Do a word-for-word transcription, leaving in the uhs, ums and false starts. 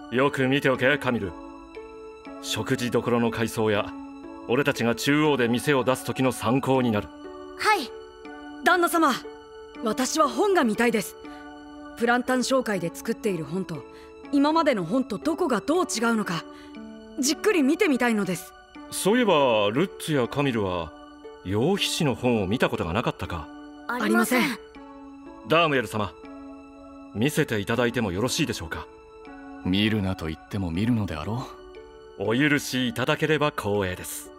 よく見ておけカミル。食事どころの改装や俺たちが中央で店を出す時の参考になる。 はい。 旦那様、私は本が見たいです。プランタン商会で作っている本と今までの本とどこがどう違うのかじっくり見てみたいのです。 そういえばルッツやカミルは羊皮紙の本を見たことがなかったか？ ありません。 ダームエル様、見せていただいてもよろしいでしょうか？ 見るなと言っても見るのであろう。 お許しいただければ光栄です。